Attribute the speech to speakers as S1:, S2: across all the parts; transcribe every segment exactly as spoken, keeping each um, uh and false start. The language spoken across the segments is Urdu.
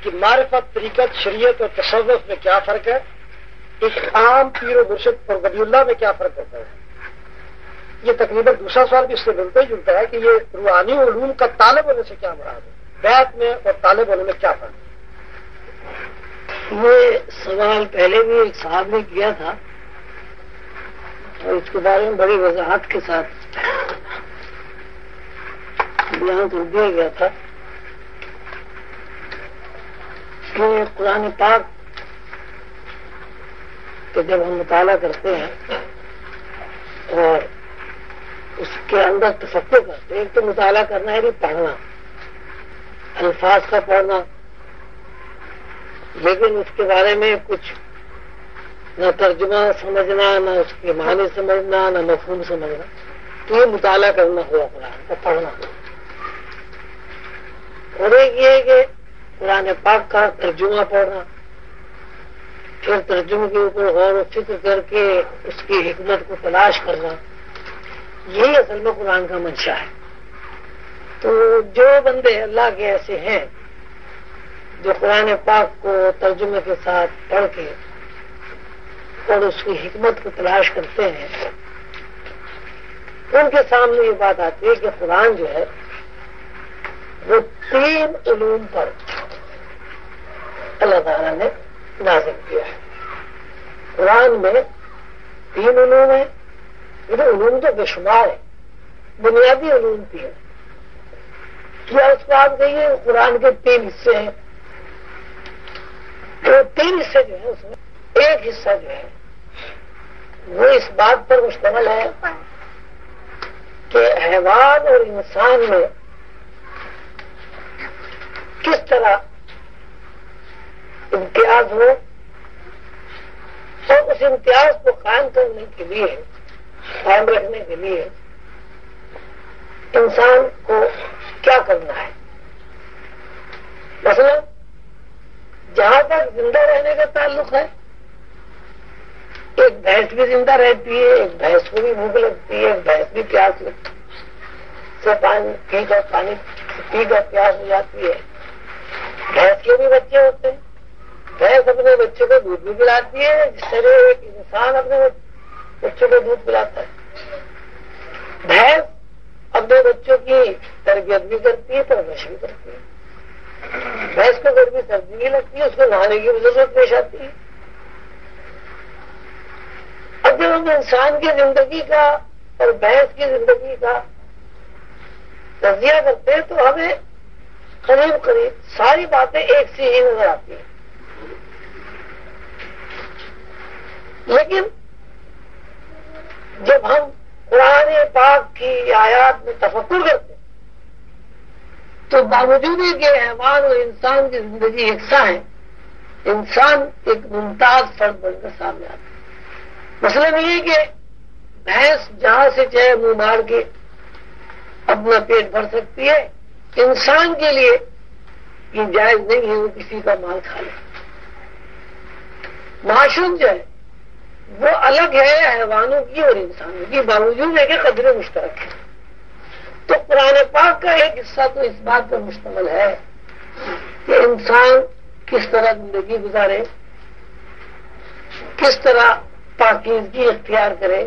S1: کہ معرفت، طریقت، شریعت اور تصوف میں کیا فرق ہے، ایک عام پیر و مرشد اور ولی اللہ میں کیا فرق ہوتا ہے. یہ تقریباً دوسرا سوال بھی اس سے ملتا ہی جلتا ہے کہ یہ روحانی علوم کا طالب ہونے سے کیا مراد ہے، بیت میں اور طالب ہونے میں کیا فرق ہے.
S2: یہ سوال پہلے بھی ایک صاحب نے کیا تھا اور اس کے بارے میں بڑی وضاحت کے ساتھ بیان کر دیا گیا تھا کہ قرآن پاک کہ جب ہم مطالعہ کرتے ہیں اور اس کے اندر تفکر کرتے ہیں، ایک تو مطالعہ کرنا ہے کہ پڑھنا، الفاظ کا پڑھنا، لیکن اس کے بارے میں کچھ نہ ترجمہ سمجھنا، نہ اس کے معنی سمجھنا، نہ مفہوم سمجھنا، تو یہ مطالعہ کرنا ہوا قرآن کا، پڑھنا. اور ایک یہ ہے کہ قرآن پاک کا ترجمہ پڑھنا، پھر ترجمے کے اوپر غور و فکر کر کے اس کی حکمت کو تلاش کرنا، یہی اصل میں قرآن کا منشا ہے. تو جو بندے اللہ کے ایسے ہیں جو قرآن پاک کو ترجمے کے ساتھ پڑھ کے اور اس کی حکمت کو تلاش کرتے ہیں، ان کے سامنے یہ بات آتی ہے کہ قرآن جو ہے وہ تین علوم پر اللہ تعالیٰ نے نازل کیا ہے. قرآن میں تین علوم ہیں، یہ علوم تو بے شمار ہے، بنیادی علوم تین. کیا اس کو آپ کہیے قرآن کے تین حصے ہیں، تو تین حصے جو ہیں اس میں ایک حصہ جو ہے وہ اس بات پر مشتمل ہے کہ حیوان اور انسان میں کس طرح امتیاز ہو اور اس امتیاز کو قائم کرنے کے لیے، قائم رکھنے کے لیے انسان کو کیا کرنا ہے. مثلا جہاں تک زندہ رہنے کا تعلق ہے، ایک بھینس بھی زندہ رہتی ہے، ایک بھینس کو بھی بھوک لگتی ہے، ایک بھینس بھی پیاس لگتی ہے، سے پانی پی کر پانی پی کر پیاس ہو جاتی ہے. بھینس کے بھی بچے ہوتے ہیں، بھینس اپنے بچے کو دودھ بھی پلاتی ہے جس طرح ایک انسان اپنے بچوں کو دودھ پلاتا ہے. بھینس اپنے بچوں کی تربیت بھی کرتی ہے، پرورش بھی کرتی ہے. بھینس کو گرمی سردی بھی لگتی ہے، اس کو نہانے کی ضرورت پیش آتی ہے. اب جب ہم انسان کی زندگی کا اور بھینس کی زندگی کا تجزیہ کرتے ہیں تو ہمیں قریب قریب ساری باتیں ایک سی ہی نظر آتی ہیں. لیکن جب ہم قرآن پاک کی آیات میں تفکر کرتے ہیں تو باوجود ہے کہ حیوان اور انسان کی زندگی یکساں ہے، انسان ایک ممتاز فرد بن کر سامنے آتا ہے. مثلا یہ کہ بھینس جہاں سے چاہے منہ مار کے اپنا پیٹ بھر سکتی ہے، انسان کے لیے یہ جائز نہیں ہے وہ کسی کا مال کھا لے. معاشرت جو ہے وہ الگ ہے حیوانوں کی اور انسانوں کی، باوجود ہے کہ قدریں مشترک ہیں. تو قرآن پاک کا ایک حصہ تو اس بات پر مشتمل ہے کہ انسان کس طرح زندگی گزارے، کس طرح پاکیزگی اختیار کرے،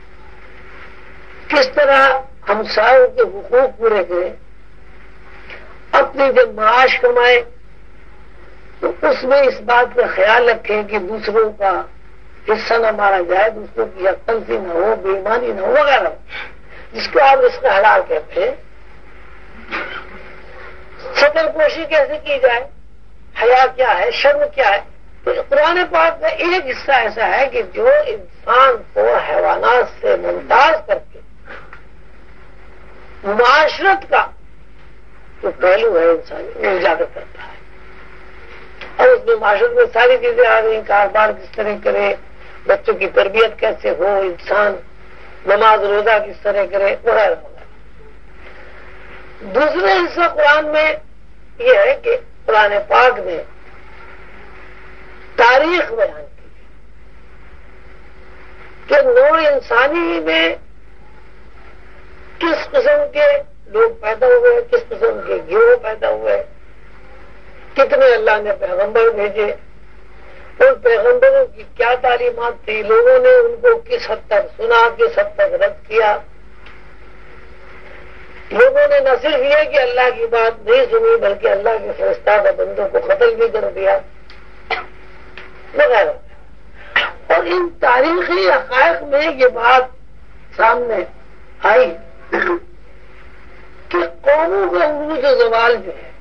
S2: کس طرح ہمسایوں کے حقوق پورے کرے، اپنی جب معاش کمائے تو اس میں اس بات کا خیال رکھیں کہ دوسروں کا حصہ نہ مارا جائے، دوسروں کی حق تلفی نہ ہو، بے ایمانی نہ ہو وغیرہ، جس کو آپ رزق حلال کہتے ہیں. ستر پوشی کیسے کی جائے، حیا کیا ہے، شرم کیا ہے. تو قرآن پاک کا ایک حصہ ایسا ہے کہ جو انسان کو حیوانات سے ممتاز کر کے معاشرت کا جو پہلو ہے انسان اجاگر کرتا ہے. اور اس میں معاشرت میں ساری چیزیں آ گئی، کاروبار کس طرح کرے، بچوں کی تربیت کیسے ہو، انسان نماز روزہ کس طرح کرے وغیرہ وغیرہ. دوسرا حصہ قرآن میں یہ ہے کہ قرآن پاک نے تاریخ بیان کی کہ نوع انسانی میں کس قسم کے لوگ پیدا ہوئے، کس قسم کے گروہ پیدا ہوئے، کتنے اللہ نے پیغمبر بھیجے، ان پیغمبروں کی کیا تعلیمات تھی، لوگوں نے ان کو کس حد تک سنا، کس حد تک رد کیا. لوگوں نے نہ صرف یہ کہ اللہ کی بات نہیں سنی بلکہ اللہ کے فرشتہ بندوں کو قتل بھی کر دیا وغیرہ. اور ان تاریخی حقائق میں یہ بات سامنے آئی کہ قوموں کا عروج و زوال جو ہے،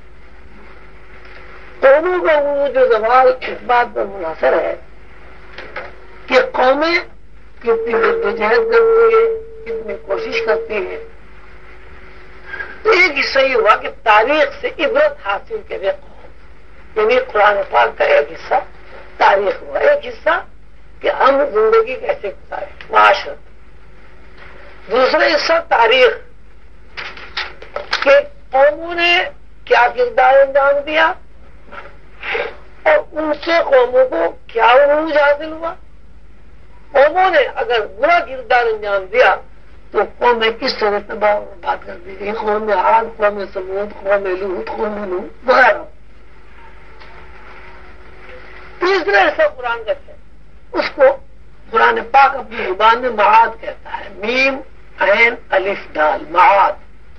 S2: قوموں کا عروج و زوال اس بات پر منحصر ہے کہ قومیں کتنی جدوجہد کرتی ہیں، کتنی کوشش کرتی ہیں. تو ایک حصہ یہ ہوا کہ تاریخ سے عبرت حاصل کرے قوم، یعنی قرآن پاک کا ایک حصہ تاریخ ہوا، ایک حصہ کہ ہم زندگی کیسے گزاریں معاشرت. دوسرا حصہ تاریخ کہ قوموں نے کیا کردار انجام دیا اور ان سے قوموں کو کیا عروج حاصل ہوا. قوموں نے اگر برا کردار انجام دیا تو قومیں کس طرح تباہ و برباد کر دی گئی، قوم عاد، قوم سمود، قوم لوط، قوم نوح وغیرہ. تیسرا حصہ قرآن کا ہے، اس کو قرآن پاک اپنی زبان میں معاد کہتا ہے، میم عین الف دال معاد.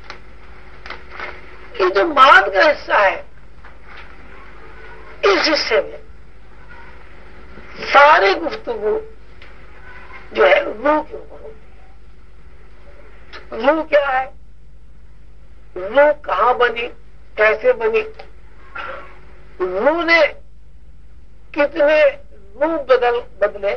S2: یہ جو معاد کا حصہ ہے اس حصے میں ساری گفتگو جو ہے روح کے اوپر ہوتی ہے. روح کیا ہے، روح کہاں بنی، کیسے بنی، روح نے کتنے روح بدل بدلے.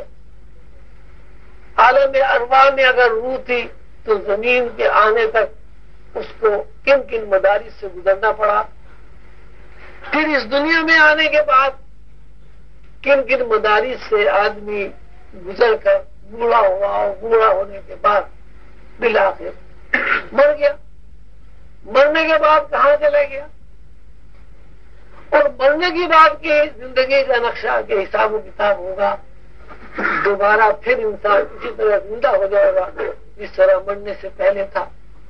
S2: عالم ارواح میں اگر روح تھی تو زمین کے آنے تک اس کو کن کن مدارس سے گزرنا پڑا. پھر اس دنیا میں آنے کے بعد کن کن مدارس سے آدمی گزر کر بوڑھا ہوا، اور بوڑھا ہونے کے بعد بالآخر مر گیا. مرنے کے بعد کہاں چلا گیا، اور مرنے کے بعد کی زندگی کا نقشہ کے حساب و کتاب ہوگا. دوبارہ پھر انسان اسی طرح زندہ ہو جائے گا جس طرح مرنے سے پہلے تھا.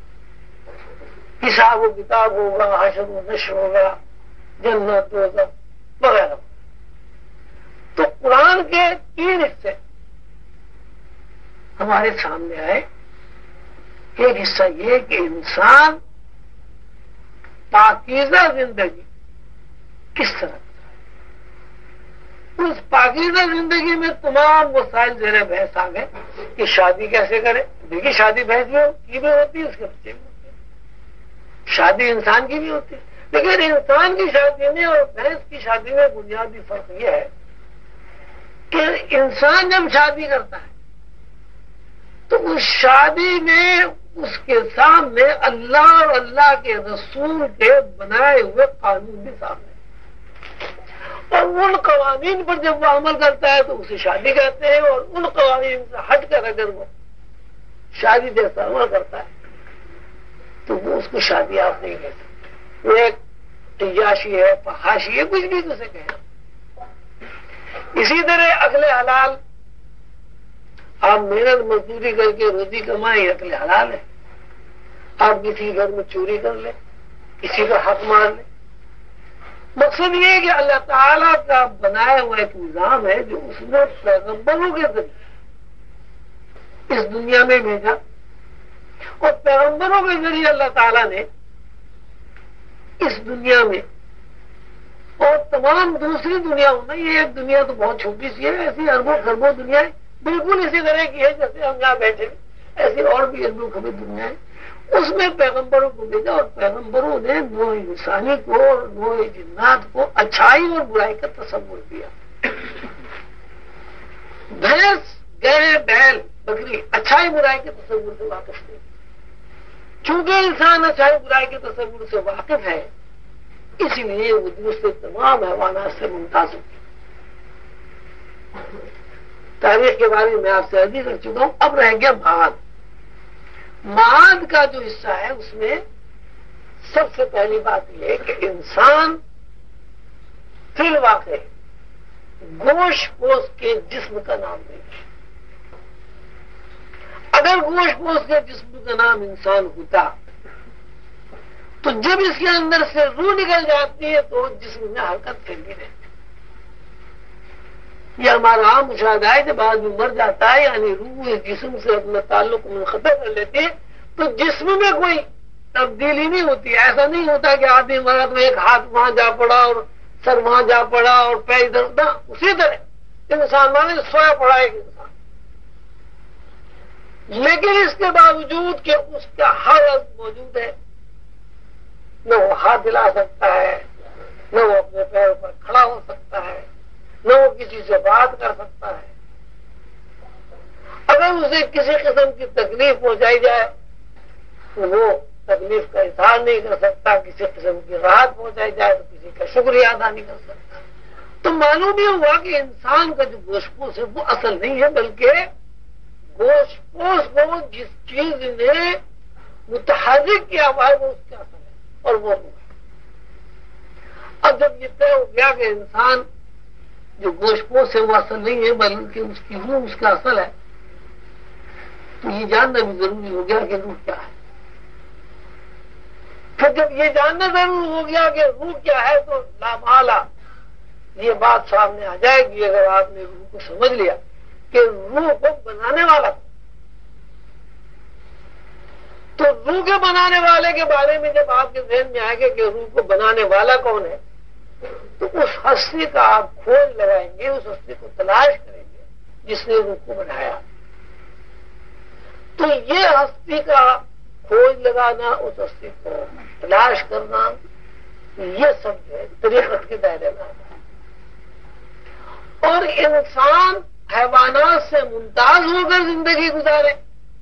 S2: حساب و کتاب ہوگا، حشر و نشر ہوگا، جنت دوزخ وغیرہ. تو قرآن کے تین حصے ہمارے سامنے آئے. ایک حصہ یہ کہ انسان پاکیزہ زندگی کس طرح، اس پاکیزہ زندگی میں تمام مسائل زیر بحث آ گئے کہ شادی کیسے کرے. دیکھیے شادی بحث کی بھی ہوتی ہے، اس کے بچے بھی ہوتے ہیں. شادی انسان کی بھی ہوتی ہے، لیکن انسان کی شادی میں اور بھینس کی شادی میں بنیادی فرق یہ ہے کہ انسان جب شادی کرتا ہے تو اس شادی میں اس کے سامنے اللہ اور اللہ کے رسول کے بنائے ہوئے قانون بھی سامنے، اور ان قوانین پر جب وہ عمل کرتا ہے تو اسے شادی کہتے ہیں. اور ان قوانین سے ہٹ کر اگر وہ شادی جیسا عمل کرتا ہے تو وہ اس کو شادی آپ نہیں کہہ سکتے. وہ ایک تیاشی ہے، فحاشی ہے، کچھ بھی اسے کہنا. اسی طرح عقل حلال، آپ محنت مزدوری کر کے روزی کمائیں، عقل حلال ہے. آپ کسی گھر میں چوری کر لیں، کسی کا حق مار لیں. مقصد یہ ہے کہ اللہ تعالیٰ کا بنایا ہوا ایک نظام ہے جو اس نے پیغمبروں کے ذریعے اس دنیا میں بھیجا، اور پیغمبروں کے ذریعے اللہ تعالیٰ نے اس دنیا میں اور تمام دوسری دنیاؤں میں، یہ ایک دنیا تو بہت چھوٹی سی ہے، ایسی اربوں خربوں دنیا ہے بالکل اسی طرح کی ہے جیسے ہم یہاں بیٹھے، ایسی اور بھی اربوں خربوں دنیا ہے. اس میں پیغمبروں کو بھیجا، اور پیغمبروں نے نوع انسانی کو اور نوع جنات کو اچھائی اور برائی کا تصور دیا. بھینس، گائے، بیل، بکری اچھائی برائی کے تصور سے واقف نہیں. چونکہ انسان اچھائی برائی کے تصور سے واقف ہے، اسی لیے وہ دوسرے تمام حیوانات سے ممتاز ہوتی. تاریخ کے بارے میں آپ سے عرض کر چکا ہوں. اب رہ گیا معاد. معاد کا جو حصہ ہے اس میں سب سے پہلی بات یہ ہے کہ انسان فی الواقع گوشت پوست کے جسم کا نام نہیں ہے. اگر گوشت پوست کے جسم کا نام انسان ہوتا تو جب اس کے اندر سے روح نکل جاتی ہے تو جسم میں حرکت پھر بھی رہتی ہے۔ یہ ہمارا عام مشاہدہ ہے، جب آدمی مر جاتا ہے یعنی روح اس جسم سے اپنا تعلق منقطع کر لیتی ہے تو جسم میں کوئی تبدیلی نہیں ہوتی۔ ایسا نہیں ہوتا کہ آدمی مرا تو ایک ہاتھ وہاں جا پڑا اور سر وہاں جا پڑا اور پیر ادھر نہ، اسی طرح انسان مانے سویا پڑا ہے انسان، لیکن اس کے باوجود کہ اس کا ہر عضو موجود ہے، نہ وہ ہاتھ ہلا سکتا ہے، نہ وہ اپنے پیر پر کھڑا ہو سکتا ہے، نہ وہ کسی سے بات کر سکتا ہے۔ اگر اسے کسی قسم کی تکلیف پہنچائی جائے تو وہ تکلیف کا اظہار نہیں کر سکتا، کسی قسم کی راحت پہنچائی جائے تو کسی کا شکریہ ادا نہیں کر سکتا۔ تو معلوم یہ ہوا کہ انسان کا جو گوشت پوش ہے وہ اصل نہیں ہے، بلکہ گوشت پوش کو جس چیز نے متحرک کیا ہوا ہے وہ اس کا اصل ہے اور وہ روح ہے۔ اب جب یہ طے ہو گیا کہ انسان جو گوشت پوش ہے وہ اصل نہیں ہے بلکہ اس کی روح اس کا اصل ہے، تو یہ جاننا بھی ضروری ہو گیا کہ روح کیا ہے۔ پھر جب یہ جاننا ضرور ہو گیا کہ روح کیا ہے تو لامحالہ یہ بات سامنے آ جائے گی، اگر آپ نے روح کو سمجھ لیا کہ روح کو بنانے والا، تو روح کے بنانے والے کے بارے میں جب آپ کے ذہن میں آئے گا کہ روح کو بنانے والا کون ہے تو اس ہستی کا آپ کھوج لگائیں گے، اس ہستی کو تلاش کریں گے جس نے روح کو بنایا۔ تو یہ ہستی کا کھوج لگانا، اس ہستی کو تلاش کرنا، یہ سب جو ہے طریقت کے دائرے میں آتا ہے۔ اور انسان حیوانات سے ممتاز ہو کر زندگی گزارے،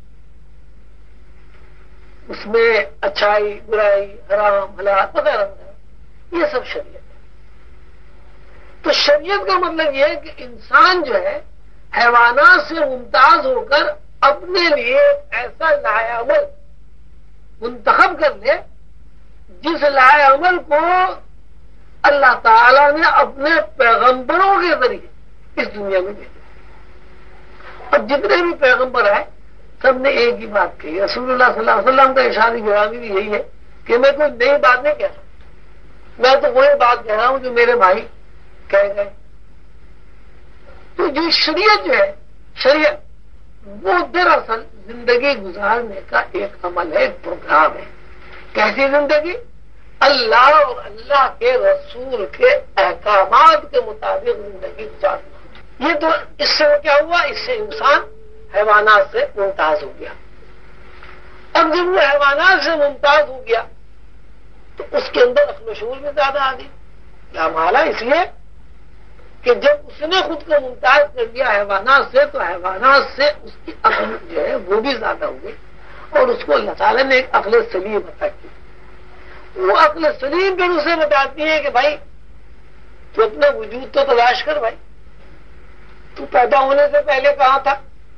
S2: اس میں اچھائی برائی حرام حلال وغیرہ وغیرہ، یہ سب شریعت ہے۔ تو شریعت کا مطلب یہ ہے کہ انسان جو ہے حیوانات سے ممتاز ہو کر اپنے لیے ایسا لائے عمل منتخب کر لے جس لائے عمل کو اللہ تعالی نے اپنے پیغمبروں کے ذریعے اس دنیا میں بھیجا۔ اور جتنے بھی پیغمبر ہیں سب نے ایک ہی بات کہی، رسول اللہ صلی اللہ علیہ وسلم کا ارشاد گرامی بھی یہی ہے کہ میں کوئی نئی بات نہیں کہہ رہا، میں تو وہی بات کہہ رہا ہوں جو میرے بھائی کہہ گئے۔ تو جو شریعت جو ہے، شریعت وہ دراصل زندگی گزارنے کا ایک عمل ہے، ایک پروگرام ہے۔ کیسی زندگی؟ اللہ اور اللہ کے رسول کے احکامات کے مطابق زندگی گزارنا۔ یہ تو اس سے کیا ہوا؟ اس سے انسان حیوانات سے ممتاز ہو گیا۔ اب جب وہ حیوانات سے ممتاز ہو گیا تو اس کے اندر عقل و شعور میں زیادہ آ گئی۔ لامحالہ اس لیے کہ جب اس نے خود کو ممتاز کر دیا حیوانات سے تو حیوانات سے اس کی عقل جو ہے وہ بھی زیادہ ہو گئی، اور اس کو اللہ تعالیٰ نے ایک عقل سلیم عطا کی۔ وہ عقل سلیم پھر اسے بتاتی ہے کہ بھائی تو اپنا وجود تو تلاش کر، بھائی تو پیدا ہونے سے پہلے کہاں تھا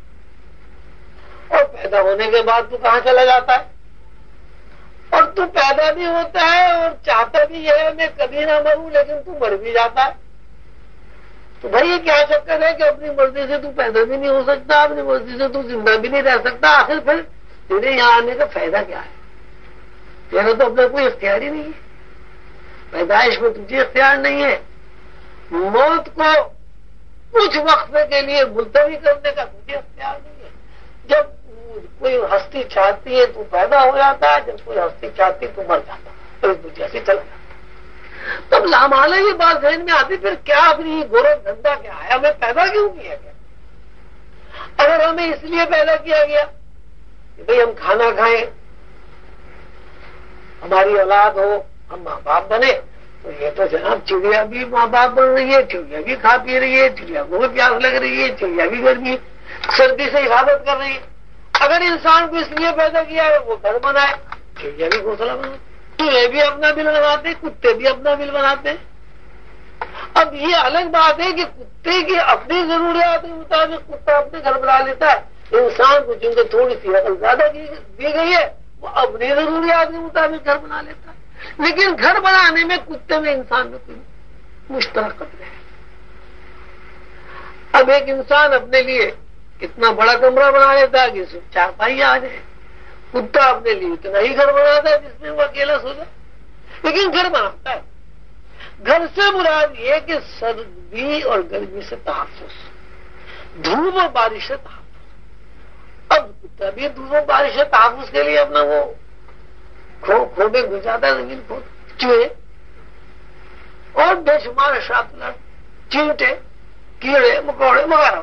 S2: اور پیدا ہونے کے بعد تو کہاں چلا جاتا ہے، اور تو پیدا بھی ہوتا ہے اور چاہتا بھی ہے میں کبھی نہ مروں، لیکن تو مر بھی جاتا ہے۔ تو بھائی یہ کیا چکر ہے کہ اپنی مرضی سے تو پیدا بھی نہیں ہو سکتا، اپنی مرضی سے تو زندہ بھی نہیں رہ سکتا، آخر پھر تیرے یہاں آنے کا فائدہ کیا ہے؟ تیرا تو اپنا کوئی اختیار ہی نہیں ہے، پیدائش میں تجھے اختیار نہیں ہے، موت کو کچھ وقت کے لیے ملتوی کرنے کا تجھے اختیار نہیں ہے۔ جب کوئی ہستی چاہتی ہے تو پیدا ہو جاتا ہے، جب کوئی ہستی چاہتی تو مر جاتا ہے، اور اس دنیا سے چلا جاتا ہے۔ تب لامحالہ یہ بات ذہن میں آتی پھر کیا اپنی گورکھ دھندا کیا ہے، ہمیں پیدا کیوں کیا گیا؟ اگر ہمیں اس لیے پیدا کیا گیا کہ بھئی ہم کھانا کھائیں، ہماری اولاد ہو، ہم ماں باپ بنے، تو یہ تو جناب چڑیا بھی ماں باپ بن رہی ہے، چڑیا بھی کھا پی رہی ہے، چڑیا کو بھی پیاس لگ رہی ہے، چڑیا بھی گرمی سردی سے حفاظت کر رہی ہے۔ اگر انسان کو اس لیے پیدا کیا ہے وہ گھر بنائے، چڑیا بھی گھونسلہ بنائے، تو یہ بھی اپنا بل بناتے، کتے بھی اپنا بل بناتے۔ اب یہ الگ بات ہے کہ کتے کی اپنی ضروریات کے مطابق کتا اپنے گھر بنا لیتا ہے، انسان کو چونکہ تھوڑی سی عقل زیادہ دی گئی ہے وہ اپنی ضروریات کے مطابق گھر بنا لیتا ہے، لیکن گھر بنانے میں کتے میں انسان میں کوئی مشترک ہے۔ اب ایک انسان اپنے لیے کتنا بڑا کمرہ بنا لیتا ہے کہ اس میں چار پائی آ جائے، کتا اپنے لیے اتنا ہی گھر بناتا ہے جس میں وہ اکیلا سو جائے، لیکن گھر بناتا ہے۔ گھر سے مراد یہ کہ سردی اور گرمی سے تحفظ، دھوپ اور بارش سے تحفظ۔ اب کتا بھی دھوپ اور بارش سے تحفظ کے لیے اپنا وہ کھوبے گھساتا ہے، زمین کھود چوہے اور بے شمار شاطلر، چینٹے، کیڑے مکوڑے وغیرہ۔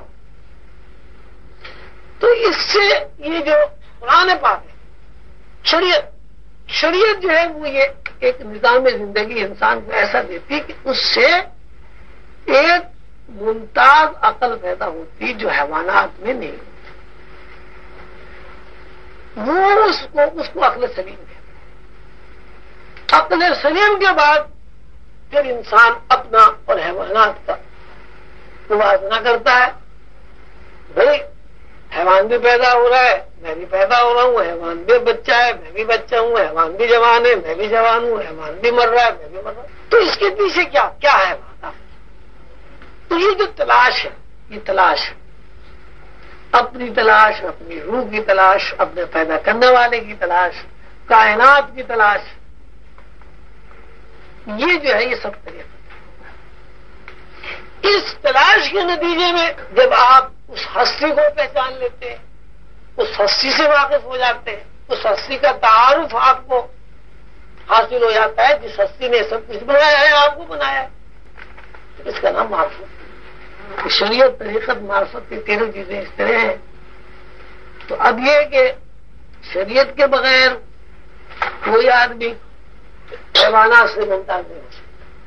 S2: تو اس سے یہ جو قرآن پاک ہے، شریعت شریعت جو ہے وہ یہ ایک نظام زندگی انسان کو ایسا دیتی کہ اس سے ایک ممتاز عقل پیدا ہوتی جو حیوانات میں نہیں ہوتی، وہ اس کو اس کو عقل سلیم ہے۔ عقل سلیم کے بعد پھر انسان اپنا اور حیوانات کا موازنہ کرتا ہے۔ بھائی حیوان بھی پیدا ہو رہا ہے، میں بھی پیدا ہو رہا ہوں، حیوان بھی بچہ ہے، میں بھی بچہ ہوں، حیوان بھی جوان ہے، میں بھی جوان ہوں، حیوان بھی مر رہا ہے، میں بھی مر رہا ہوں۔ تو اس کے پیچھے کیا کیا ہے بات؟ تو یہ جو تلاش ہے، یہ تلاش ہے، اپنی تلاش، اپنی روح کی تلاش، اپنے پیدا کرنے والے کی تلاش، کائنات کی تلاش، یہ جو ہے یہ سب طریقہ۔ اس تلاش کے نتیجے میں جب آپ اس ہستی کو پہچان لیتے ہیں، اس ہستی سے واقف ہو جاتے ہیں، اس ہستی کا تعارف آپ کو حاصل ہو جاتا ہے جس ہستی نے سب کچھ بنایا ہے، آپ کو بنایا ہے، اس کا نام معرفت۔ شریعت، طریقت، معرفت کی تینوں چیزیں اس طرح ہیں۔ تو اب یہ کہ شریعت کے بغیر کوئی آدمی حیوانات سے ممتاز نہیں ہو سکتا،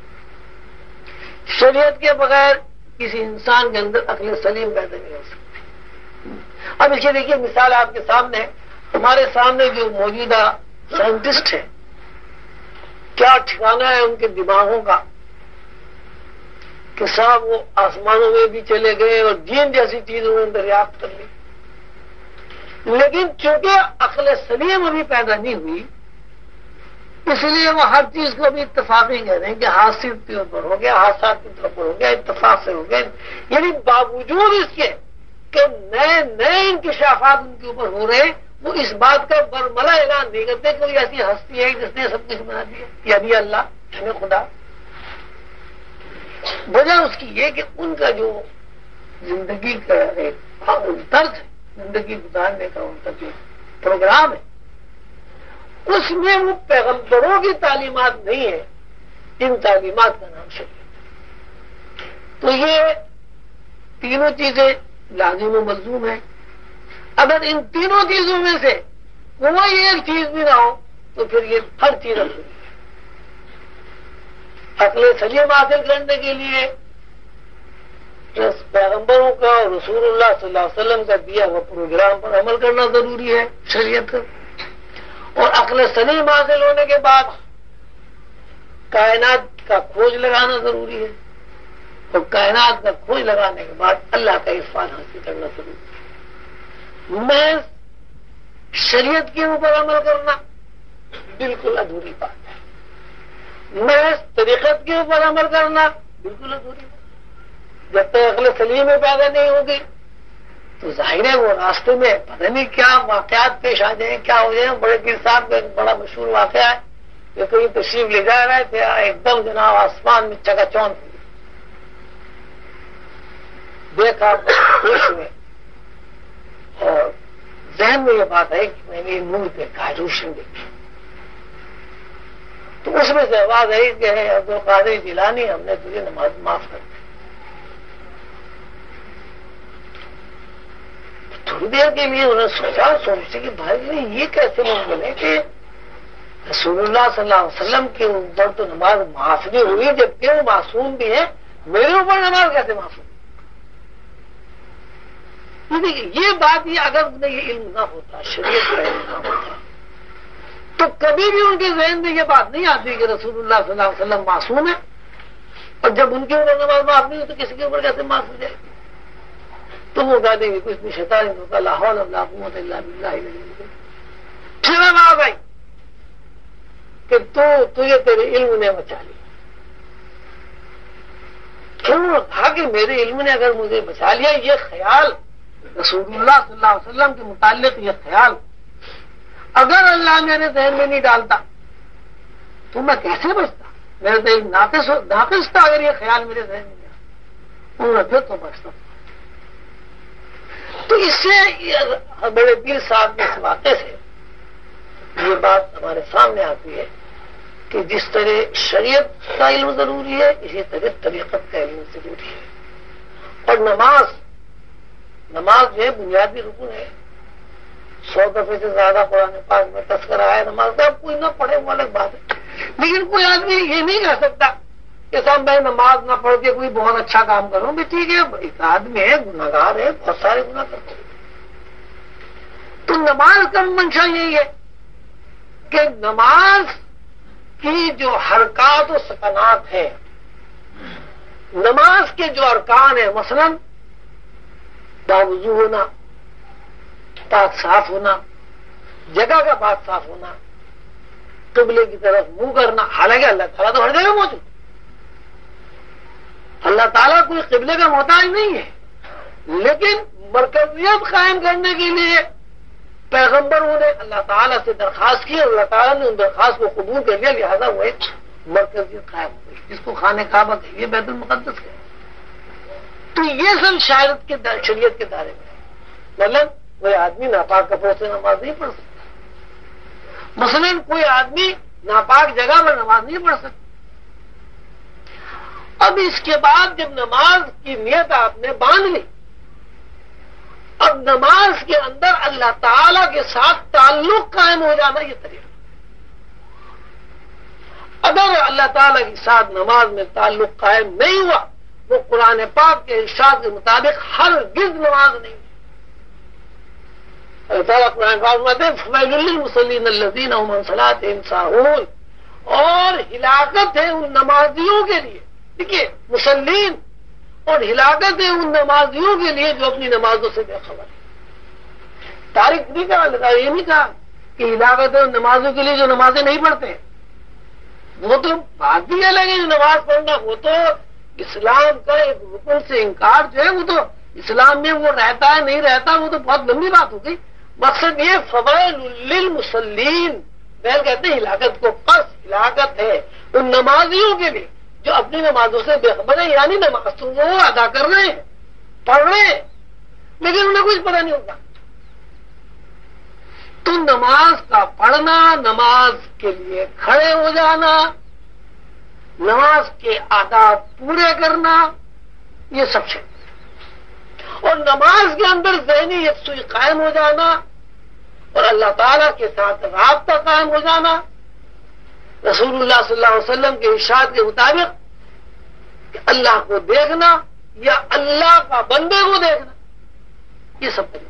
S2: شریعت کے بغیر کسی انسان کے اندر عقل سلیم پیدا نہیں ہو سکتی۔ اب اسے دیکھیے مثال آپ کے سامنے ہے، ہمارے سامنے جو موجودہ سائنٹسٹ ہیں، کیا ٹھکانا ہے ان کے دماغوں کا کہ صاحب وہ آسمانوں میں بھی چلے گئے اور جین جیسی چیز انہوں نے دریافت کر لی، لیکن چونکہ عقل سلیم ابھی پیدا نہیں ہوئی اس لیے وہ ہر چیز کو بھی اتفاقی کہہ رہے ہیں کہ حاصل کے اوپر ہو گیا، حادثات کے اوپر ہو گیا، اتفاق سے ہو گیا، یعنی باوجود اس کے کہ نئے نئے انکشافات ان کے اوپر ہو رہے ہیں، وہ اس بات کا برملا اعلان نہیں کرتے کہ کوئی ایسی ہستی ہے جس نے سب کچھ بنا دیا، یعنی اللہ، یعنی خدا۔ وجہ اس کی یہ کہ ان کا جو زندگی کا ایک طرز ہے، زندگی گزارنے کا ان کا جو پروگرام ہے، اس میں وہ پیغمبروں کی تعلیمات نہیں ہے، ان تعلیمات کا نام شریعت۔ تو یہ تینوں چیزیں لازم و ملزوم ہیں۔ اگر ان تینوں چیزوں میں سے کوئی ایک چیز بھی نہ ہو تو پھر یہ ہر چیز ادھوری ہے۔ عقل سلیم حاصل کرنے کے لیے پیغمبروں کا اور رسول اللہ صلی اللہ علیہ وسلم کا دیا ہوا پروگرام پر عمل کرنا ضروری ہے، شریعت کا۔ اور عقل سلیم حاصل ہونے کے بعد کائنات کا کھوج لگانا ضروری ہے، اور کائنات کا کھوج لگانے کے بعد اللہ کا عرفان حاصل کرنا ضروری ہے۔ محض شریعت کے اوپر عمل کرنا بالکل ادھوری بات ہے، محض طریقت کے اوپر عمل کرنا بالکل ادھوری بات ہے۔ جب تک عقل سلیم میں پیدا نہیں ہوگی تو ظاہر ہے وہ راستے میں پتہ نہیں کیا واقعات پیش آ جائیں، کیا ہو جائیں۔ بڑے پیر صاحب کا ایک بڑا مشہور واقعہ ہے کہ کوئی تشریف لے جا رہے تھے، ایک دم جناب آسمان میں چکا چوندھ ہوئی، دیکھا خوش ہوئے اور ذہن میں یہ بات ہے کہ میں نے نور دیکھا ہے، روشن دیکھی۔ تو اس میں سے آواز آئی کہ عبدالقادر جیلانی، ہم نے تجھے نماز معاف کر دی۔ تھوڑی دیر کے لیے انہوں نے سوچا سوچتے کہ بھائی یہ کیسے ممکن ہے کہ رسول اللہ صلی اللہ علیہ وسلم کے اوپر تو نماز معاف نہیں ہوئی جبکہ وہ معصوم بھی ہیں، میرے اوپر نماز کیسے معاف ہوئی؟ یہ بات یہ اگر انہیں یہ علم نہ ہوتا، شریعت کا علم نہ ہوتا، تو کبھی بھی ان کے ذہن میں یہ بات نہیں آتی کہ رسول اللہ صلی اللہ علیہ وسلم معصوم ہے، اور جب ان کے اوپر نماز معاف نہیں ہوئی تو کسی کے اوپر کیسے معاف ہو جائے گی؟ تو وہ کہہ دیں گے کچھ بھی شیطان ہوگا، لا حول ولا قوت الا باللہ۔ پھر آواز آئی کہ تو تجھے تیرے علم نے بچا لیا۔ کیوں؟ کہا کہ میرے علم نے اگر مجھے بچا لیا، یہ خیال رسول اللہ صلی اللہ علیہ وسلم کے متعلق یہ خیال اگر اللہ میرے ذہن میں نہیں ڈالتا تو میں کیسے بچتا؟ میرا ذہن ناقص ناقص تھا اگر یہ خیال میرے ذہن میں گیا میں پھر تو بچتا. تو اس سے بڑے پیر صاحب کے اس واقعے سے یہ بات ہمارے سامنے آتی ہے کہ جس طرح شریعت کا علم ضروری ہے اسی طرح طریقت کا علم ضروری ہے. اور نماز نماز جو ہے بنیادی رکن ہے. سو دفعے سے زیادہ قرآن پاک میں تذکرہ ہے نماز کا. کوئی نہ پڑھے وہ الگ بات ہے, لیکن کوئی آدمی یہ نہیں کہہ سکتا کہ صاحب میں نماز نہ پڑھ کے کوئی بہت اچھا کام کروں. بھی ٹھیک ہے, ایک آدمی ہے گناہگار ہے, بہت سارے گناہ کرتے ہیں. تو نماز کا منشا یہی ہے کہ نماز کی جو حرکات و سکنات ہیں, نماز کے جو ارکان ہیں, مثلا باوضو ہونا, پاک صاف ہونا, جگہ کا پاک صاف ہونا, قبلے کی طرف منہ کرنا. حالانکہ اللہ تعالیٰ تو ہر جگہ موجود, اللہ تعالیٰ کوئی قبلے کا محتاج نہیں ہے, لیکن مرکزیت قائم کرنے کے لیے پیغمبروں نے اللہ تعالیٰ سے درخواست کی اور اللہ تعالیٰ نے ان درخواست کو قبول کر لیا, لہذا وہ ایک مرکزیت قائم ہو گئی جس کو خانہ کعبہ کہ یہ بیت المقدس ہے. تو یہ سب شاعرت کے شریعت کے دائرے میں ہے. مطلب کوئی آدمی ناپاک کپڑوں سے نماز نہیں پڑھ سکتا, مثلا کوئی آدمی ناپاک جگہ پر نماز نہیں پڑھ سکتا. اب اس کے بعد جب نماز کی نیت آپ نے باندھ لی, اب نماز کے اندر اللہ تعالی کے ساتھ تعلق قائم ہو جانا یہ طریقہ. اگر اللہ تعالی کے ساتھ نماز میں تعلق قائم نہیں ہوا وہ قرآن پاک کے ارشاد کے مطابق ہرگز نماز نہیں. اللہ تعالیٰ قرآن پاک میں فویل للمصلین الذین هم عن صلاتهم ساہون, اور ہلاکت ہے ان نمازیوں کے لیے. دیکھیے مسلین, اور ہلاکت ہے ان نمازیوں کے لیے جو اپنی نمازوں سے بے خبر ہے. تاریخ نہیں کہا, اللہ تعالیٰ یہ نہیں کہا کہ ہلاکت ہے ان نمازوں کے لیے جو نمازیں نہیں پڑھتے. وہ تو بات بھی الگ ہے, جو نماز پڑھنا وہ تو اسلام کا ایک رکن سے انکار جو ہے وہ تو اسلام میں وہ رہتا ہے نہیں رہتا وہ تو بہت لمبی بات ہو گئی. مقصد یہ فوائل للمصلین پہل کہتے ہیں ہلاکت کو, پس ہلاکت ہے ان نمازیوں کے لیے جو اپنی نمازوں سے بے خبر ہے. یعنی نماز تو وہ ادا کر رہے ہیں, پڑھ رہے ہیں, لیکن انہیں کچھ پتہ نہیں ہوتا. تو نماز کا پڑھنا, نماز کے لیے کھڑے ہو جانا, نماز کے آداب پورے کرنا, یہ سب چیز. اور نماز کے اندر ذہنی یکسوئی قائم ہو جانا اور اللہ تعالیٰ کے ساتھ رابطہ قائم ہو جانا, رسول اللہ صلی اللہ علیہ وسلم کے ارشاد کے مطابق کہ اللہ کو دیکھنا یا اللہ کا بندے کو دیکھنا, یہ سب طریقہ.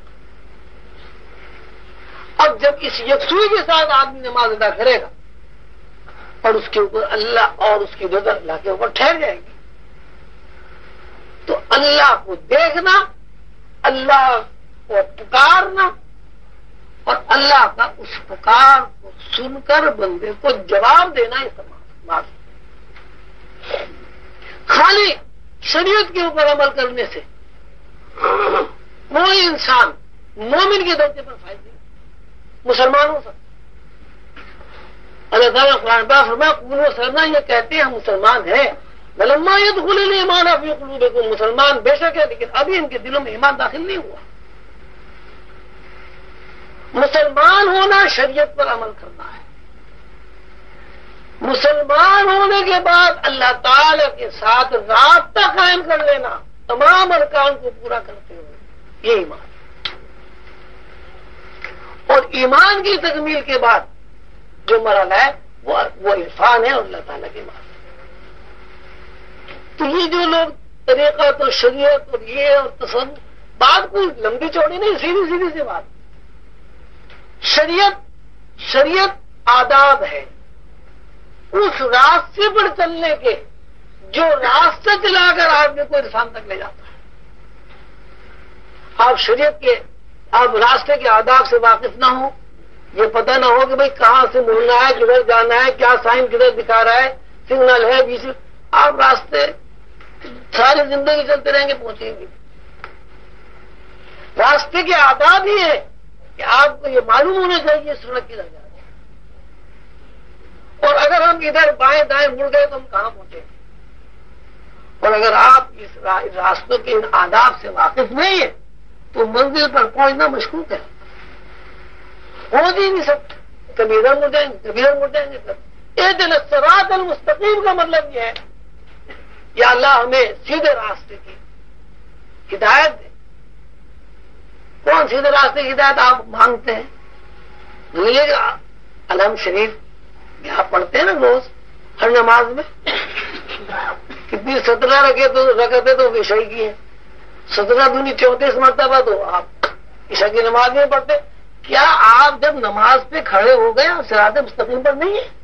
S2: اب جب اس یکسوئی کے ساتھ آدمی نماز ادا کرے گا اور اس کے اوپر اللہ اور اس کی نظر اللہ کے اوپر ٹھہر جائے گی, تو اللہ کو دیکھنا, اللہ کو پکارنا اور اللہ کا اس پکار کو سن کر بندے کو جواب دینا, یہ سماج. خالی شریعت کے اوپر عمل کرنے سے کوئی انسان مومن کے درجے پر فائدہ نہیں, مسلمان ہو سکتا. اللہ تعالیٰ قرآن پاک فرمایا قولوا اسلمنا, یہ کہتے ہیں ہم مسلمان ہیں. ولما يدخل الايمان في قلوبكم, مسلمان بے شک ہے لیکن ابھی ان کے دلوں میں ایمان داخل نہیں ہوا. مسلمان ہونا شریعت پر عمل کرنا ہے. مسلمان ہونے کے بعد اللہ تعالی کے ساتھ رابطہ قائم کر لینا, تمام ارکان کو پورا کرتے ہوئے, یہ ایمان. اور ایمان کی تکمیل کے بعد جو مرحلہ ہے وہ وہ عرفان ہے اور اللہ تعالیٰ کی بات. تو یہ جو لوگ طریقت اور شریعت اور یہ اور تصور, بات کوئی لمبی چوڑی نہیں, سیدھی سیدھی سی بات. شریعت شریعت آداب ہے اس راستے پر چلنے کے جو راستہ چلا کر آدمی کو انسان تک لے جاتا ہے. آپ شریعت کے آپ راستے کے آداب سے واقف نہ ہو, یہ پتہ نہ ہو کہ بھئی کہاں سے مڑنا ہے, کدھر جانا ہے, کیا سائن کدھر دکھا رہا ہے, سگنل ہے بیچ, آپ راستے ساری زندگی چلتے رہیں گے, پہنچیں گے. راستے کے آداب ہی ہے کہ آپ کو یہ معلوم ہونا چاہیے یہ سڑک کدھر جا رہی ہے، اور اگر ہم ادھر بائیں دائیں مڑ گئے تو ہم کہاں پہنچے گے؟ اور اگر آپ اس راستوں کے ان آداب سے واقف نہیں ہیں تو منزل پر پہنچنا مشکوک ہے، پہنچ ہی نہیں سکتے، کبھی ادھر مڑ جائیں گے کبھی ادھر مڑ جائیں گے۔ اہدنا الصراط المستقیم کا مطلب یہ ہے یا اللہ ہمیں سیدھے راستے کی ہدایت دے۔ کون سیدھے راستے کی ہدایت آپ مانگتے ہیں؟ بولیے گا الحمد شریف یہ آپ پڑھتے ہیں نا روز ہر نماز میں، کتنی سترہ رکھے تو رکھتے تو عشاء کی ہیں، سترہ دونی چونتیس مرتبہ تو آپ عشاء کی نماز میں پڑھتے۔ کیا آپ جب نماز پہ کھڑے ہو گئے آپ صراط مستقیم پر نہیں ہیں؟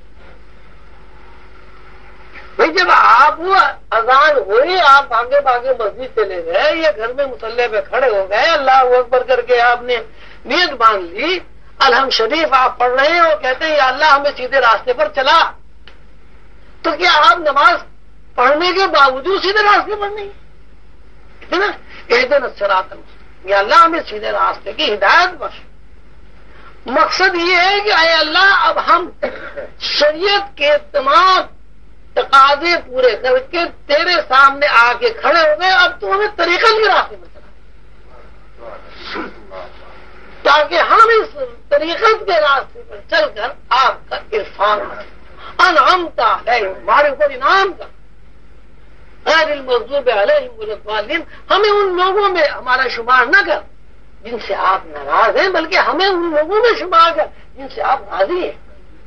S2: بھائی جب آپ وہ اذان ہوئی آپ بھاگے بھاگے مسجد چلے گئے یا گھر میں مصلی پہ کھڑے ہو گئے اللہ اکبر کر کے آپ نے نیت باندھ لی، الحمد شریف آپ پڑھ رہے ہیں اور کہتے ہیں یا اللہ ہمیں سیدھے راستے پر چلا، تو کیا آپ نماز پڑھنے کے باوجود سیدھے راستے پر نہیں ہے نا؟ اہدنا الصراط المستقیم، یا اللہ ہمیں سیدھے راستے کی ہدایت بخش۔ مقصد یہ ہے کہ اے اللہ اب ہم شریعت کے تمام تقاضے پورے کر کے تیرے سامنے آ کے کھڑے ہو گئے، اب تو ہمیں طریقت کے راستے پر چلا تاکہ ہم اس طریقت کے راستے پر چل کر آپ کا عرفان انعمت علیہم، ہمارے اوپر انعام کا، غیر المغضوب علیہم ولا الضالین، ہمیں ان لوگوں میں ہمارا شمار نہ کر جن سے آپ ناراض ہیں، بلکہ ہمیں ان لوگوں میں شمار کر جن سے آپ راضی ہیں۔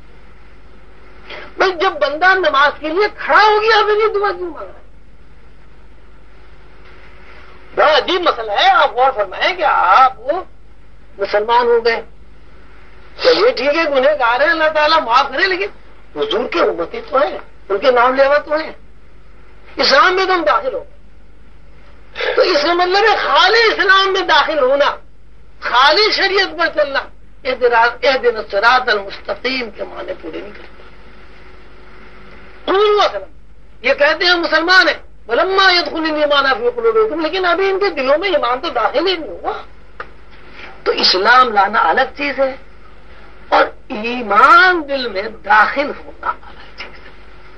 S2: بھائی جب بندہ نماز کے لیے کھڑا ہو گیا پھر یہ دعا کیوں مانگ رہا ہے؟ بڑا عجیب مسئلہ ہے، آپ غور فرمائیں کہ آپ مسلمان ہو گئے، چلیے ٹھیک ہے گنہ گار ہیں اللہ تعالیٰ معاف کرے، لیکن حضور کے امتی تو ہیں، ان کے نام لیوا تو ہیں، اسلام میں تو ہم داخل ہو گئے، تو اس کا مطلب ہے خالی اسلام میں داخل ہونا، خالی شریعت پر چلنا اہدنا الصراط المستقیم کے معنی پورے نہیں کرتے۔ یہ کہتے ہیں مسلمان ہیں ولما يدخل الایمان فی قلوبکم، لیکن ابھی ان کے دلوں میں ایمان تو داخل ہی نہیں ہوا۔ تو اسلام لانا الگ چیز ہے اور ایمان دل میں داخل ہونا الگ چیز ہے۔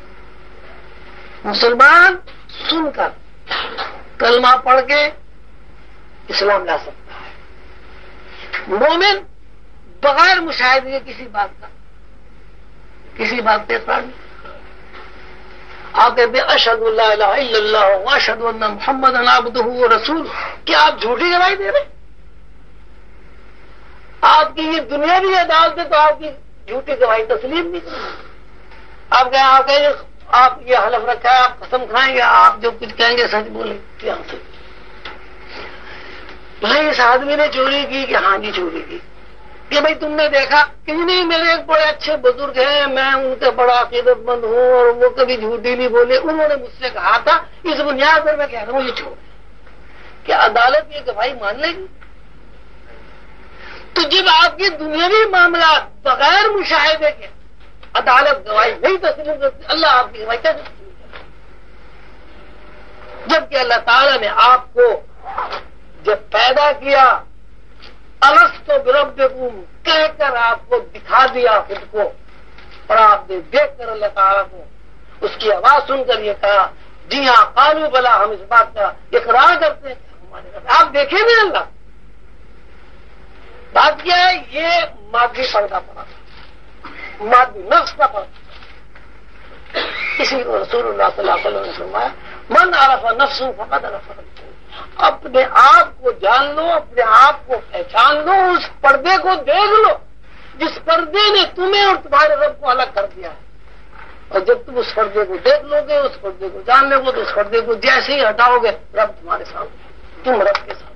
S2: مسلمان سن کر کلمہ پڑھ کے اسلام لا سکتا ہے، مومن بغیر مشاہدے کے کسی بات کا کسی بات پہ اقرار نہیں۔ آپ کہتے ہیں اشہد ان لا الہ الا اللہ واشہد ان محمدا عبدہ ورسولہ، کیا آپ جھوٹی گواہی دے رہے ہیں؟ آپ کی یہ دنیاوی عدالت ہے تو آپ کی جھوٹی گواہی تسلیم نہیں کریں۔ آپ کہیں آپ کہیں آپ یہ حلف رکھا ہے آپ قسم کھائیں گے، آپ جو کچھ کہیں گے سچ بولیں، کیا سچ؟ بھائی اس آدمی نے چوری کی کہ ہاں جی چوری کی، کہ بھائی تم نے دیکھا کہ نہیں میرے ایک بڑے اچھے بزرگ ہیں میں ان کا بڑا عقیدت مند ہوں اور وہ کبھی جھوٹی نہیں بولے، انہوں نے مجھ سے کہا تھا، اس بنیاد پر میں کہہ رہا ہوں یہ چھوڑ۔ کیا عدالت یہ گواہی مان لے گی؟ تو جب آپ کے دنیاوی معاملات بغیر مشاہدے کے عدالت گواہی نہیں تسلیم کرتی، اللہ آپ کی گواہی کیسے تسلیم کرے؟ جبکہ اللہ تعالیٰ نے آپ کو جب پیدا کیا الستو بربکم کہہ کر آپ کو دکھا دیا خود کو، اور آپ نے دیکھ کر اللہ تعالیٰ کو اس کی آواز سن کر یہ کہا جی ہاں قالوا بلا، ہم اس بات کا اقرار کرتے ہیں ہمارے گھر آپ دیکھیں بھی اللہ۔ بات کیا ہے یہ مادی پردہ پڑا تھا، مادی نفس کا پردہ، اسی کو رسول اللہ صلی اللہ علیہ وسلم نے فرمایا من عرف نفسه فقد عرف ربه، اپنے آپ کو جان لو، اپنے آپ کو پہچان لو، اس پردے کو دیکھ لو جس پردے نے تمہیں اور تمہارے رب کو الگ کر دیا ہے، اور جب تم اس پردے کو دیکھ لو گے اس پردے کو جان لو گے تو اس پردے کو جیسے ہی ہٹاؤ گے رب تمہارے سامنے، تم رب کے سامنے۔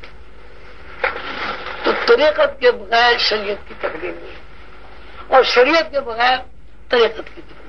S2: تو طریقت کے بغیر شریعت کی تقدیر نہیں، اور شریعت کے بغیر طریقت کی تقدیر